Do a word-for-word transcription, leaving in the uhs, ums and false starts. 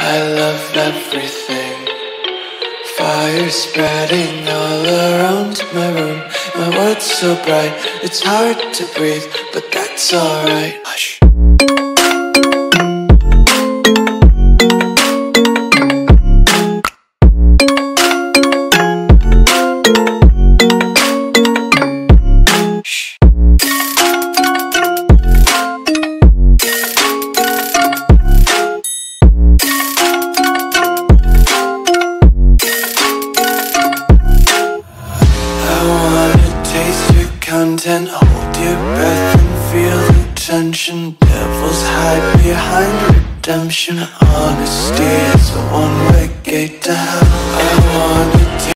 I love everything. Fire spreading all around my room. My world's so bright, it's hard to breathe, but that's alright. Hush. Content, hold your breath and feel the tension. Devils hide behind redemption. Honesty is a one-way gate to hell. I wanna